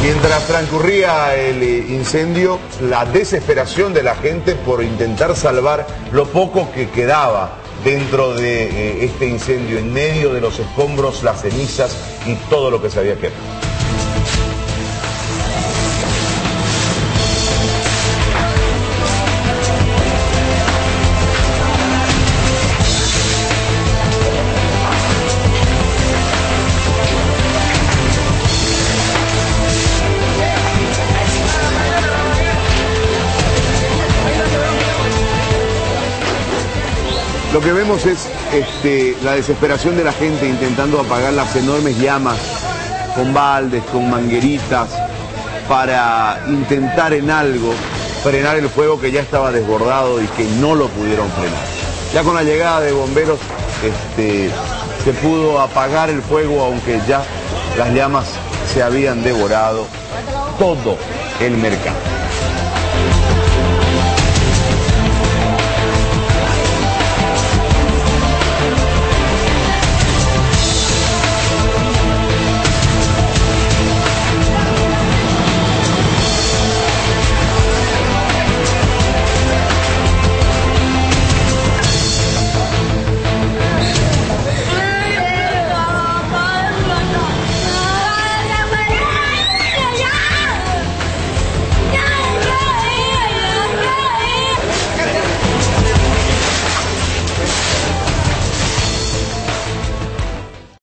Mientras transcurría el incendio, la desesperación de la gente por intentar salvar lo poco que quedaba dentro de este incendio, en medio de los escombros, las cenizas y todo lo que se había quemado. Lo que vemos es la desesperación de la gente intentando apagar las enormes llamas con baldes, con mangueritas, para intentar en algo frenar el fuego que ya estaba desbordado y que no lo pudieron frenar. Ya con la llegada de bomberos se pudo apagar el fuego, aunque ya las llamas se habían devorado todo el mercado.